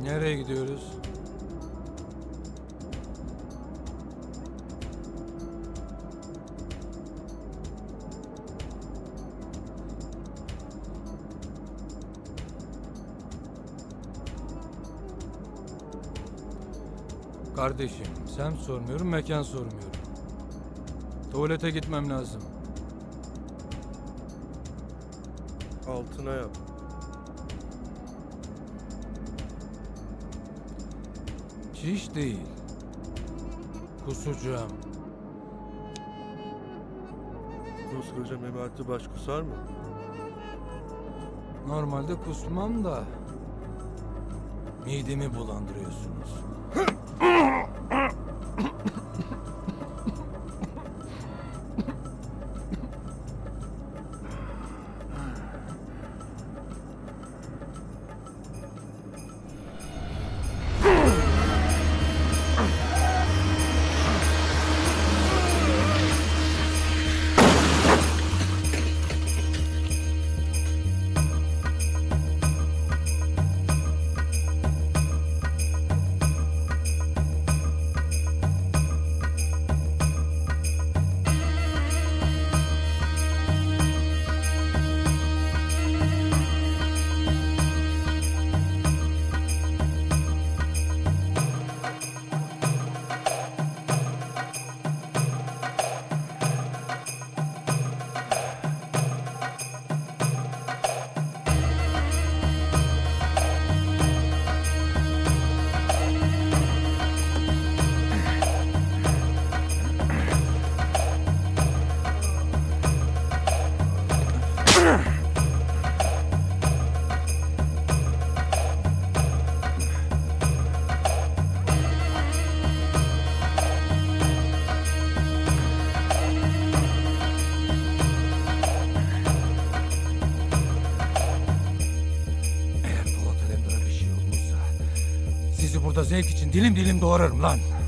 Nereye gidiyoruz? Kardeşim, semt sormuyorum, mekan sormuyorum. Tuvalete gitmem lazım. Altına yap. Çiş değil. Kusacağım. Koskoca Memati baş kusar mı? Normalde kusmam da midemi bulandırıyorsunuz. Eğer Polat Alemdar'a bir şey olursa sizi burada zevk için dilim dilim doğrarım lan.